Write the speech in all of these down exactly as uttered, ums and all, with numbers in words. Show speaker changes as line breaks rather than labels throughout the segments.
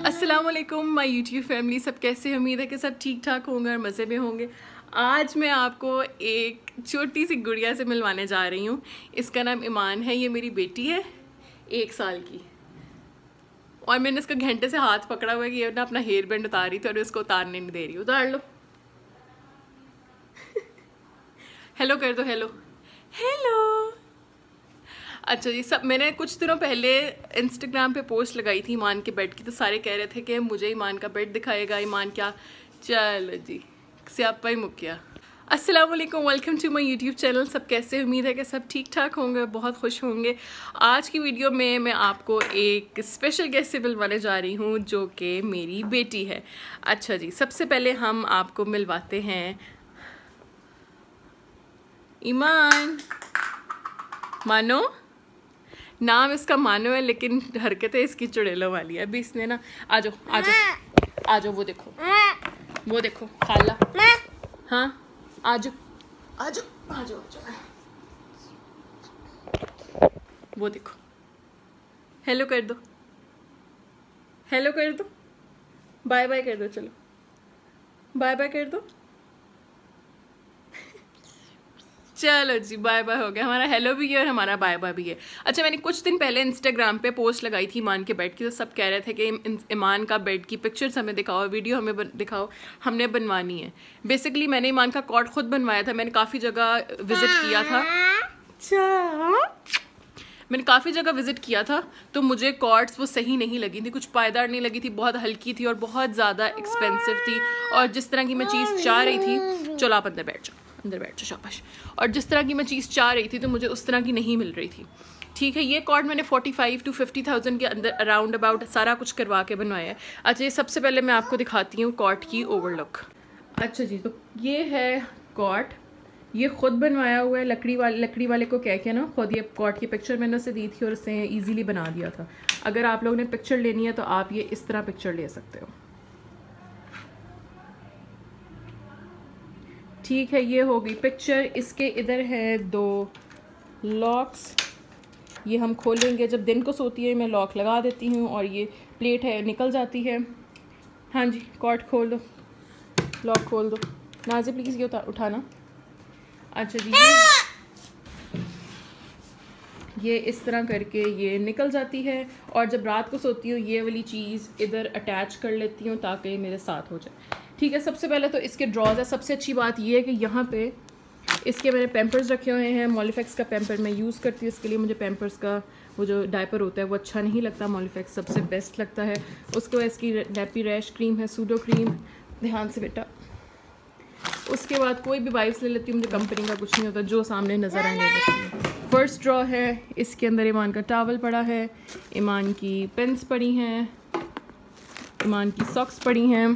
अस्सलाम वालेकुम my YouTube family, सब कैसे हैं? उम्मीद है कि सब ठीक ठाक होंगे और मज़े में होंगे। आज मैं आपको एक छोटी सी गुड़िया से मिलवाने जा रही हूँ। इसका नाम ईमान है। ये मेरी बेटी है, एक साल की। और मैंने इसका घंटे से हाथ पकड़ा हुआ है कि ये ना अपना हेयर बैंड उतार रही थी और इसको उतारने नहीं दे रही। उतार लो। हेलो कर दो। Hello hello. अच्छा जी, सब मैंने कुछ दिनों पहले इंस्टाग्राम पे पोस्ट लगाई थी ईमान के बेड की, तो सारे कह रहे थे कि मुझे ईमान का बेड दिखाएगा। ईमान क्या, चलो जी स्यापा ही मुक्या। अस्सलाम वालेकुम, welcome to my YouTube channel. सब कैसे? उम्मीद है कि सब ठीक ठाक होंगे, बहुत खुश होंगे। आज की वीडियो में मैं आपको एक स्पेशल गेस्ट से मिलवाने जा रही हूँ जो कि मेरी बेटी है। अच्छा जी, सबसे पहले हम आपको मिलवाते हैं ईमान। मानो, नाम इसका मानो है लेकिन हरकतें इसकी चुड़ैलों वाली है। अभी इसने ना, आ जाओ आ जाओ आ जाओ, वो देखो वो देखो खाला। हाँ आ जाओ आ जाओ आ जाओ आ जाओ, वो देखो। हेलो कर दो, हेलो कर दो, बाय बाय कर दो, चलो बाय बाय कर दो। चलो जी, बाय बाय हो गया। हमारा हेलो भी है और हमारा बाय बाय भी है। अच्छा, मैंने कुछ दिन पहले इंस्टाग्राम पे पोस्ट लगाई थी ईमान के बेड की, तो सब कह रहे थे कि ईमान का बेड की पिक्चर्स हमें दिखाओ, वीडियो हमें दिखाओ, हमने बनवानी है। बेसिकली मैंने ईमान का कॉट खुद बनवाया था। मैंने काफ़ी जगह विजिट किया था मैंने काफ़ी जगह विजिट किया था तो मुझे कॉर्ड्स वो सही नहीं लगी थी, कुछ पायदार नहीं लगी थी, बहुत हल्की थी और बहुत ज़्यादा एक्सपेंसिव थी। और जिस तरह की मैं चीज़ चाह रही थी, चलो आप अंदर बैठ जाओ, अंदर बैठ जाओ, शाबाश। और जिस तरह की मैं चीज़ चाह रही थी तो मुझे उस तरह की नहीं मिल रही थी। ठीक है, ये कॉर्ड मैंने forty five to fifty thousand के अंदर अराउंड अबाउट सारा कुछ करवा के बनवाया है। अच्छा, ये सबसे पहले मैं आपको दिखाती हूँ कॉट की ओवरलुक। अच्छा जी, तो ये है कॉट। ये खुद बनवाया हुआ है। लकड़ी वाले लकड़ी वाले को कह के ना खुद ये कॉट की पिक्चर मैंने उसे दी थी और उसने इजीली बना दिया था। अगर आप लोगों ने पिक्चर लेनी है तो आप ये इस तरह पिक्चर ले सकते हो। ठीक है, ये होगी पिक्चर। इसके इधर है दो लॉक्स, ये हम खोलेंगे। जब दिन को सोती है मैं लॉक लगा देती हूँ और ये प्लेट है निकल जाती है। हाँ जी, कॉट खोल दो, लॉक खोल दो। नाज़े प्लीज़ ये उठा उठाना। अच्छा जी, ये ये इस तरह करके ये निकल जाती है। और जब रात को सोती हूँ ये वाली चीज़ इधर अटैच कर लेती हूँ ताकि ये मेरे साथ हो जाए। ठीक है, सबसे पहले तो इसके ड्रॉज है। सबसे अच्छी बात ये है कि यहाँ पे इसके मैंने पैम्पर्स रखे हुए हैं। मॉलिफेक्स का पैम्पर मैं यूज़ करती हूँ इसके लिए। मुझे पैम्पर्स का वो जो डायपर होता है वो अच्छा नहीं लगता, मॉलिफेक्स सबसे बेस्ट लगता है। उसके बाद इसकी डैपी रैश क्रीम है, सूडो क्रीम। ध्यान से बेटा। उसके बाद कोई भी वाइप्स ले लेती हूँ, मुझे कंपनी का कुछ नहीं होता, जो सामने नज़र आए ले लेती हूँ। फर्स्ट ड्रॉ है, इसके अंदर ईमान का टावल पड़ा है, ईमान की पेन्स पड़ी हैं, ईमान की सॉक्स पड़ी हैं।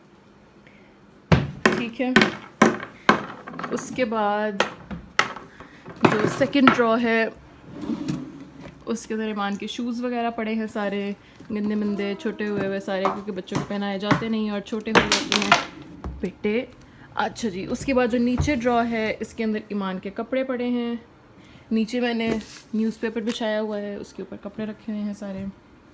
ठीक है, उसके बाद जो सेकंड ड्रॉ है उसके अंदर ईमान के शूज़ वगैरह पड़े हैं, सारे गंदे मंदे छोटे हुए हुए सारे, क्योंकि बच्चों को पहनाए जाते नहीं और छोटे हो जाते हैं बेटे। अच्छा जी, उसके बाद जो नीचे ड्रॉ है इसके अंदर ईमान के कपड़े पड़े हैं। नीचे मैंने न्यूज़पेपर बिछाया हुआ है, उसके ऊपर कपड़े रखे हुए हैं सारे।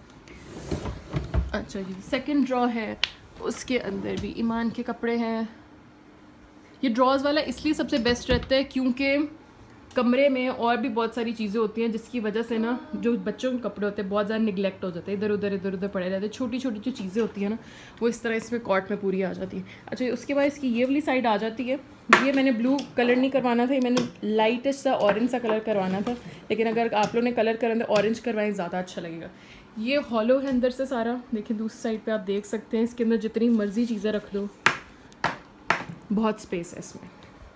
अच्छा जी, सेकंड ड्रॉ है, उसके अंदर भी ईमान के कपड़े हैं। ये ड्रॉज वाला इसलिए सबसे बेस्ट रहता है क्योंकि कमरे में और भी बहुत सारी चीज़ें होती हैं जिसकी वजह से ना जो बच्चों के कपड़े होते हैं बहुत ज़्यादा निगलेक्ट हो जाते हैं, इधर उधर इधर उधर पड़े रहते हैं। छोटी छोटी जो चीज़ें होती हैं ना वो इस तरह इसमें कॉट में पूरी आ जाती है। अच्छा, उसके बाद इसकी ये वाली साइड आ जाती है। ये मैंने ब्लू कलर नहीं करवाना था, मैंने लाइटेस्ट सा ऑरेंज सा कलर करवाना था, लेकिन अगर आप लोगों ने कलर करना है ऑरेंज करवाएं, ज़्यादा अच्छा लगेगा। ये हॉलो है अंदर से सारा, देखिए दूसरी साइड पर आप देख सकते हैं। इसके अंदर जितनी मर्जी चीज़ें रख दो, बहुत स्पेस है इसमें।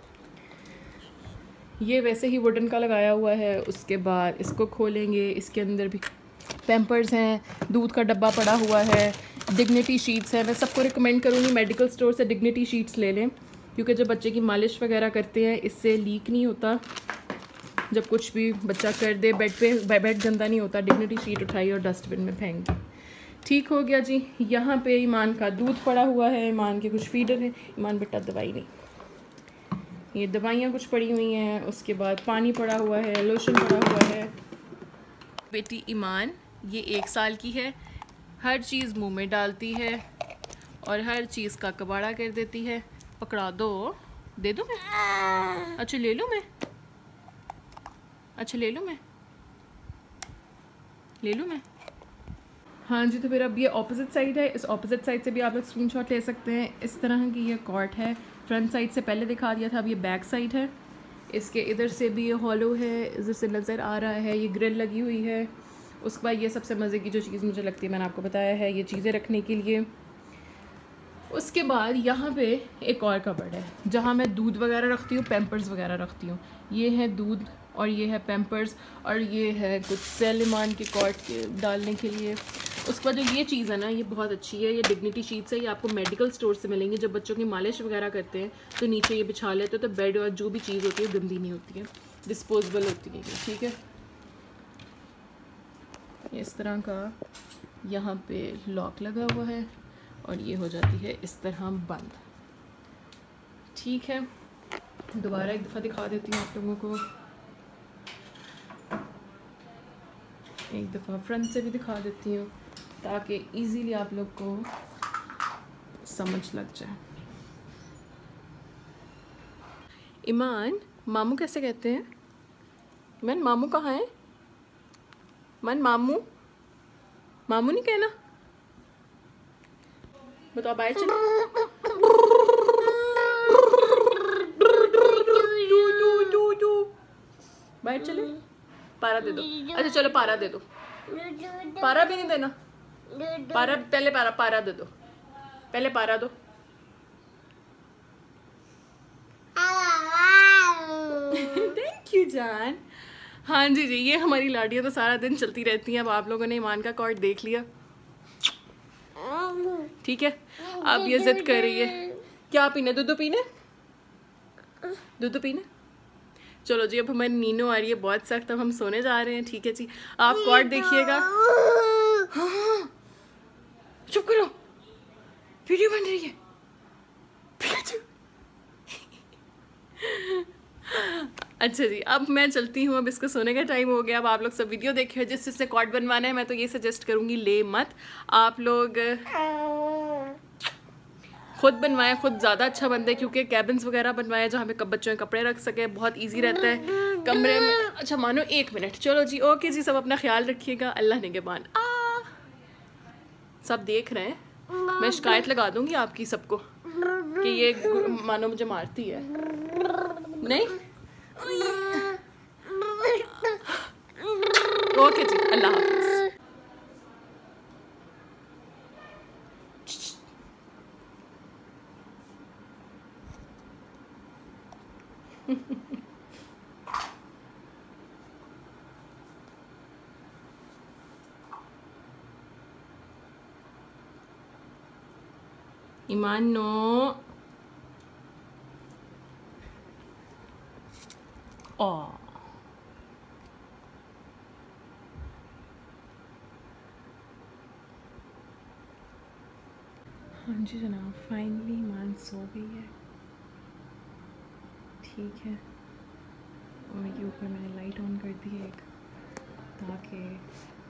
ये वैसे ही वुडन का लगाया हुआ है। उसके बाद इसको खोलेंगे, इसके अंदर भी पैम्पर्स हैं, दूध का डब्बा पड़ा हुआ है, डिग्निटी शीट्स है। मैं सबको रिकमेंड करूँगी मेडिकल स्टोर से डिग्निटी शीट्स ले लें, क्योंकि जब बच्चे की मालिश वगैरह करते हैं इससे लीक नहीं होता। जब कुछ भी बच्चा कर दे बेड पे, बेड गंदा नहीं होता। डिग्निटी शीट उठाई और डस्टबिन में फेंक दी। ठीक हो गया जी। यहाँ पे ईमान का दूध पड़ा हुआ है, ईमान के कुछ फीडर हैं। ईमान बेटा दवाई नहीं, ये दवाइयाँ कुछ पड़ी हुई हैं। उसके बाद पानी पड़ा हुआ है, लोशन पड़ा हुआ है। बेटी ईमान ये एक साल की है। हर चीज़ मुंह में डालती है और हर चीज़ का कबाड़ा कर देती है। पकड़ा दो, दे दो मैं, अच्छा ले लूँ मैं, अच्छा ले लूँ मैं, ले लूँ मैं। हाँ जी, तो फिर अब ये ऑपोजिट साइड है, इस ऑपोजिट साइड से भी आप लोग स्क्रीनशॉट ले सकते हैं। इस तरह की ये कॉर्ड है, फ्रंट साइड से पहले दिखा दिया था, अब ये बैक साइड है। इसके इधर से भी ये हॉलो है, इधर से नज़र आ रहा है, ये ग्रिल लगी हुई है। उसके बाद ये सबसे मज़े की जो चीज़ मुझे लगती है, मैंने आपको बताया है, ये चीज़ें रखने के लिए। उसके बाद यहाँ पे एक और कबर्ड है जहाँ मैं दूध वगैरह रखती हूँ, पैम्पर्स वगैरह रखती हूँ। ये है दूध और ये है पैम्पर्स और ये है कुछ सेलिमान के कॉर्ड के डालने के लिए। उसके बाद जो ये चीज़ है ना, ये बहुत अच्छी है, ये डिग्निटी शीट्स है, ये आपको मेडिकल स्टोर से मिलेंगे। जब बच्चों की मालिश वगैरह करते हैं तो नीचे ये बिछा लेते हैं, तो बेड और जो भी चीज़ होती है गंदी नहीं होती है, डिस्पोजेबल होती है ये, ठीक है। इस तरह का यहाँ पे लॉक लगा हुआ है और ये हो जाती है इस तरह बंद, ठीक है। दोबारा एक दफ़ा दिखा देती हूँ आप लोगों को, एक दफ़ा फ्रंट से भी दिखा देती हूँ ताकि इजीली आप लोग को समझ लग जाए। ईमान, मामू कैसे कहते हैं? ईमान, मामू कहाँ है? मन, मामू, मामू नहीं कहना, बताओ बाहर चलो। बाहर चले, पारा दे दो, अच्छा चलो पारा दे दो, पारा भी नहीं देना, पारा पहले पारा पारा दे दो, पहले पारा दो। थैंक यू जान। हाँ जी जी, ये हमारी लाडियाँ तो सारा दिन चलती रहती हैं। अब आप लोगों ने ईमान का कॉर्ड देख लिया, ठीक है। अब ये जिद कर रही है, क्या पीना, दूध पीना, दूध पीना। चलो जी, अब हमारी नीनो आ रही है बहुत सख्त, अब हम सोने जा रहे हैं, ठीक है जी। आप कॉर्ड देखिएगा। हाँ, चुप करो, वीडियो बन रही है। अच्छा जी, अब मैं चलती हूँ, अब इसका सोने का टाइम हो गया। अब आप लोग सब वीडियो देखे, जिस जिससे कॉर्ड बनवाना है मैं तो ये सजेस्ट करूँगी ले मत, आप लोग खुद बनवाएं, खुद ज़्यादा अच्छा बनता है, क्योंकि कैबिन्स वगैरह बनवाएं जहाँ पे बच्चों के कपड़े रख सके, बहुत इजी रहता है कमरे में। अच्छा मानो एक मिनट, चलो जी, ओके जी, सब अपना ख्याल रखिएगा, अल्लाह निगहबान। आ सब देख रहे हैं, मैं शिकायत लगा दूंगी आपकी सबको कि ये मानो मुझे मारती है। नहीं, ओके जी, अल्लाह हाफ़िज़। ईमान नो, ओ हाँ जी जनाब, फाइनली ईमान सो गई है, ठीक है। और ये ऊपर मैंने लाइट ऑन कर दी है एक, ताकि